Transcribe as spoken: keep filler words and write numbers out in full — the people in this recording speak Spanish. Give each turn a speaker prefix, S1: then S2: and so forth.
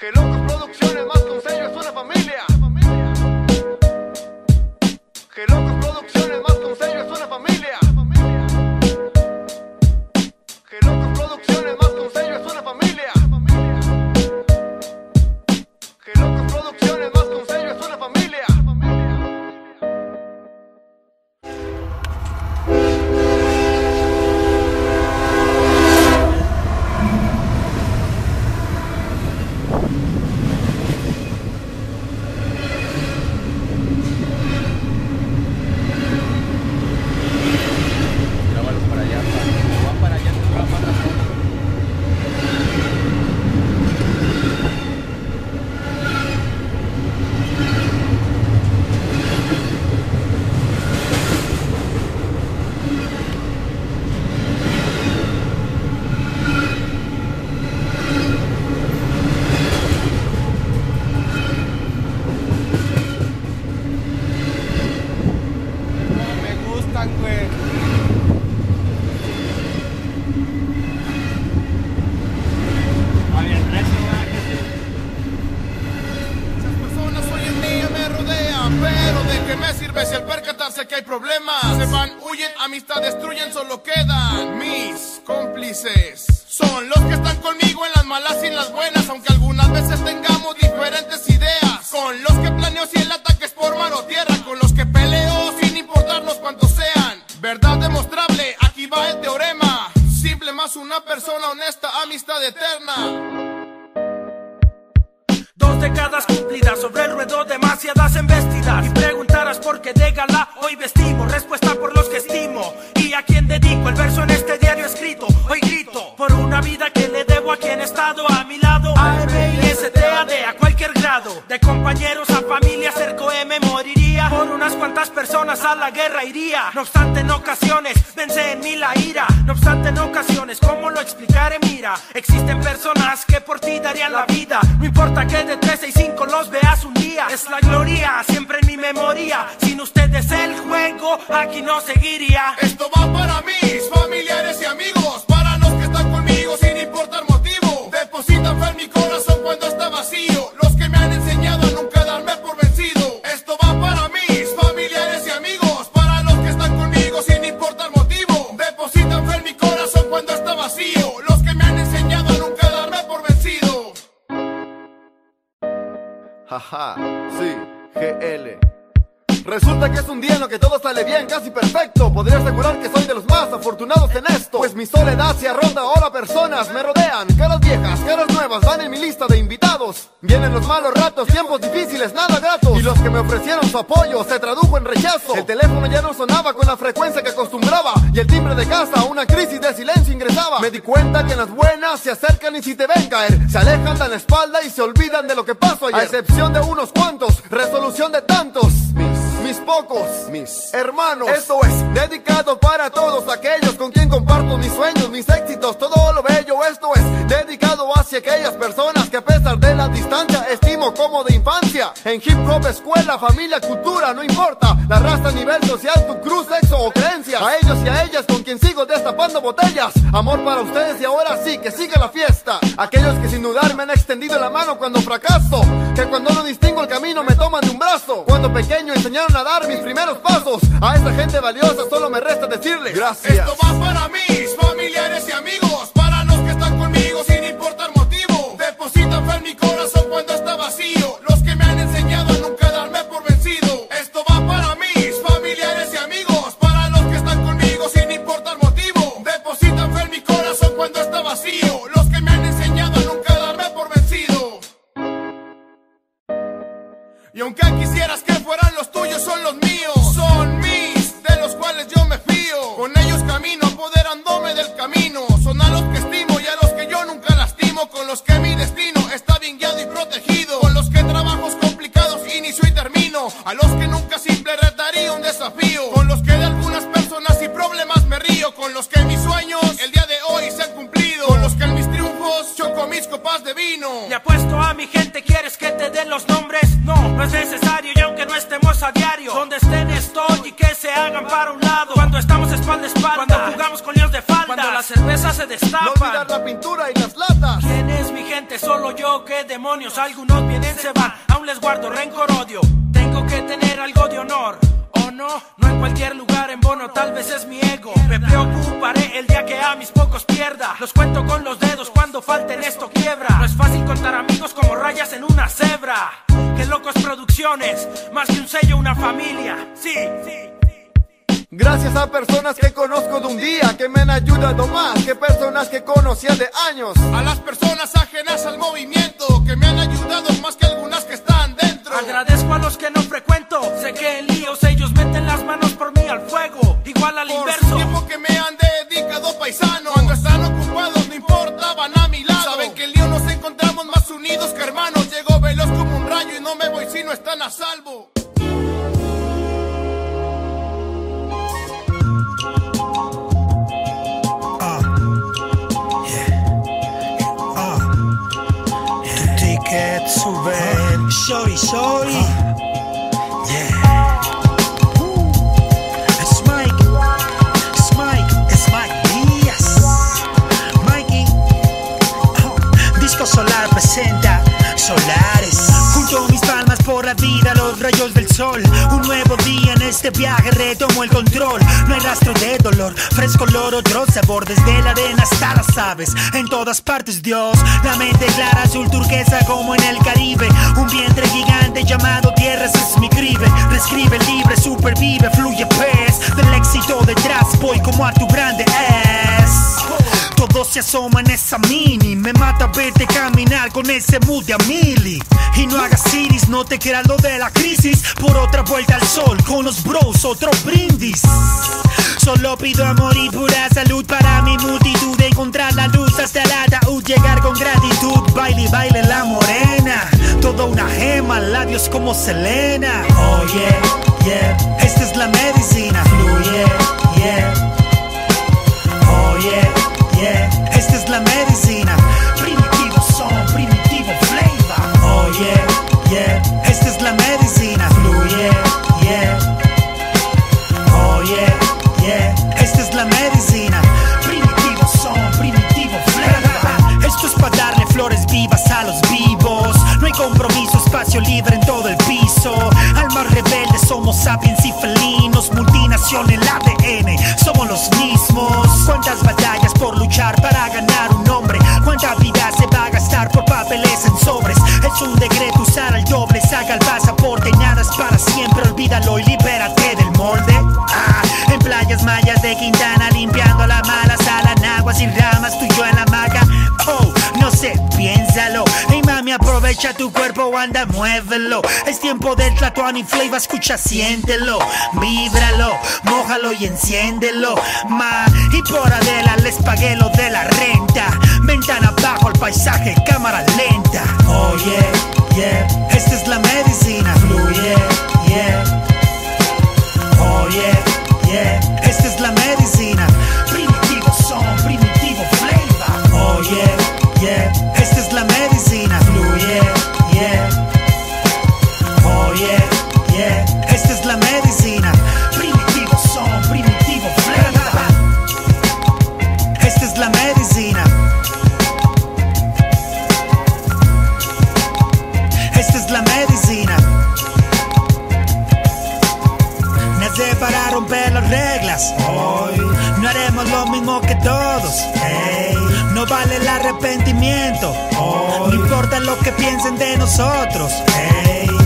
S1: Gelocos Producciones, más que un sello, es una familia. Gelocos Producciones, más que un sello, es una familia. Gelocos Producciones, más que un sello, es una familia. Gelocos Producciones, más que un sello, es una familia.
S2: Pero ¿de qué me sirve si al percatarse que hay problemas se van, huyen, amistad destruyen, solo quedan mis cómplices. Son los que están conmigo en las malas y en las buenas, aunque algunas veces tengamos diferentes ideas. Con los que planeo si el ataque es por mar o tierra, con los que peleo sin importarnos cuántos sean. Verdad demostrable, aquí va el teorema. Simple más una persona honesta, amistad eterna.
S3: Dos décadas cumplidas, sobre el ruedo demasiadas embestidas. Y preguntarás por qué de gala hoy vestimos. Respuesta por los que estimo. ¿Y a quién dedico el verso en este diario escrito? Hoy grito por una vida que le debo a quien ha estado a mi lado. A M I S T A D a cualquier grado. De compañeros a familia cerco M moriría. Por unas cuantas personas a la guerra iría. No obstante en ocasiones vence en mí la ira. No obstante en ocasiones, ¿cómo lo explicaré? Mira, existen personas que por ti darían la vida. No importa que de tres, seis, cinco los veas un día. Es la gloria, siempre en mi memoria. Sin ustedes el juego aquí no seguiría.
S2: Esto va para mis familiares y amigos, para los que están conmigo sin importar motivo. Depositan fe en mi corazón cuando está vacío. Los que me han enseñado a nunca darme por vencido. Esto va para mis familiares y amigos, para los que están conmigo sin importar motivo. Depositan fe en mi corazón cuando está vacío. Los que me han enseñado a nunca darme por vencido.
S1: Jaja, sí, G L. Resulta que es un día en lo que todo sale bien, casi perfecto. Podría asegurar que soy de los más afortunados en esto, pues mi soledad se arronda ahora personas me rodean. Caras viejas, caras nuevas van en mi lista de invitados. Vienen los malos ratos, tiempos difíciles, nada gratos. Y los que me ofrecieron su apoyo se tradujo en rechazo. El teléfono ya no sonaba con la frecuencia que acostumbraba, y el timbre de casa una crisis de silencio ingresaba. Me di cuenta que en las buenas se acercan y si te ven caer, se alejan, dan la espalda y se olvidan de lo que pasó ayer. A excepción de unos cuantos, resolución de tantos. Mis pocos, mis hermanos. Esto es dedicado para todos aquellos con quien comparto mis sueños, mis éxitos, todo lo bello. Esto es dedicado hacia aquellas personas que a pesar de la distancia estimo como de infancia. En hip hop, escuela, familia, cultura, no importa la raza, nivel social, tu cruz, sexo o creencia. A ellos y a ellas con quien sigo destapando botellas. Amor para ustedes y ahora sí, que siga la fiesta. Aquellos que sin dudar me han extendido la mano cuando fracaso, que cuando no distingo el camino me toman de un brazo. Cuando pequeño enseñaron a dar mis primeros pasos. A esa gente valiosa solo me resta decirle gracias.
S2: Esto va para mis familiares y amigos, para los que están conmigo sin importar motivo. Depositan fe en mi corazón cuando está vacío. Los que me han enseñado a nunca darme por vencido. Esto va para mis familiares y amigos, para los que están conmigo sin importar motivo. Depositan fe en mi corazón cuando está vacío. Los que me han enseñado a nunca darme por vencido. Y aunque quisieras que fueran los tuyos, son los míos. Son mis, de los cuales yo me fío. Con ellos camino, apoderándome del camino. Son a los que estimo y a los que yo nunca lastimo. Con los que mi destino está bien guiado y protegido. Con los que trabajos complicados inicio y termino. A los que nunca simple retaría un desafío. Con los que de algunas personas y problemas me río. Con los que mis sueños el día de hoy se han cumplido. Con los que en mis triunfos choco mis copas de vino.
S3: Le apuesto a mi gente, ¿quieres que te den los nombres? No, no es necesario y aunque no estemos a diario, donde estén estoy y que se hagan para un lado. Cuando estamos espalda a espalda, cuando jugamos con líos de falda. Cuando la cerveza se destapa.
S1: No olvidar la pintura y las latas.
S3: ¿Quién es mi gente? Solo yo, qué demonios. Algunos vienen, se van, aún les guardo rencor, odio. Tengo que tener algo de honor, ¿o no? No en cualquier lugar en bono, tal vez es mi ego. Me preocuparé el día que a mis pocos pierda. Los cuento con los dedos, cuando falten esto quiebra. No es fácil contar amigos como rayas en una cebra. Qué locos producciones, más que un sello, una familia. Sí, sí.
S1: Gracias a personas que conozco de un día, que me han ayudado más que personas que conocía de años.
S2: A las personas ajenas al movimiento, que me han ayudado más que algunas que están dentro.
S3: Agradezco a los que no frecuento, sé que en líos ellos meten las manos por mí al fuego. Igual al
S2: por
S3: inverso.
S2: Su tiempo que me han dedicado paisanos, cuando están ocupados no importaban a mi lado. Saben que en lío nos encontramos más unidos que hermanos. Llego veloz como un rayo y no me voy si no están a salvo.
S4: Suben, shorty, shorty, uh, yeah. Es Mike, es Mike, es Mike Díaz. Mikey, oh. Disco Solar presenta Solares. Junto mis palmas por la vida, los rayos del sol. Un nuevo día en este viaje, retomo el control. No hay rastro de dolor, fresco olor, otro sabor. Desde la arena hasta las aves, en todas partes Dios. La mente clara, azul turquesa como en el Caribe. Un vientre gigante llamado tierra, ese es mi cribe. Reescribe libre, supervive, fluye pez. Del éxito detrás voy como a tu grande es. Todo se asoma en esa mini. Me mata verte caminar con ese mood de a mili. Y no hagas iris, no te creas lo de la crisis. Por otra vuelta al sol, con los bros, otro brindis. Solo pido amor y pura salud para mi multitud. Encontrar la luz hasta el ataúd, llegar con gratitud. Baile, baile la morena, toda una gema, labios como Selena. Oh yeah, yeah, esta es la medicina. Fluye, yeah. Oh yeah, yeah, esta es la medicina. Primitivo son, primitivo flavor. Oh yeah, yeah, esta es la medicina. Fluye, yeah. Oh yeah, yeah, esta es la medicina. Primitivo son, primitivo flavor. Esto es para darle flores vivas a los vivos. No hay compromiso, espacio libre en todo el piso. Almas rebeldes, somos sapiens y felinos. Multinación en el A D N, somos los mismos. Cuántas batallas por luchar para ganar un nombre. Cuánta vida se va a gastar por papeles en sobres. Es un decreto usar al doble. Saca el pasaporte, nada es para siempre. Olvídalo y libérate del molde. Ah, en playas mayas de Quintana, limpiando la mala sala en aguas y ramas, tú y yo en la hamaca. Oh, no sé, piénsalo. Hey mami, aprovecha tu cuerpo, anda, muévelo. Es tiempo del Tlatoani Flavor, escucha, siéntelo. Víbralo, mójalo y enciéndelo. Ma, y por Adela les pagué lo de la renta. Ventana abajo al paisaje, cámara lenta. Oh yeah, yeah, esta es la medicina. Fluye, yeah. Oh yeah, yeah, esta es la medicina. Primitivo son, primitivo flavor. Oh yeah, yeah, esta es la medicina. Fluye, yeah. Oh yeah, yeah, esta es la medicina. Primitivo son, primitivo flavor. Esta es la medicina. Esta es la medicina. Nace para romper las reglas. Hoy no haremos lo mismo que todos. Hey, no vale el arrepentimiento. Hoy no importa lo que piensen de nosotros. Hey,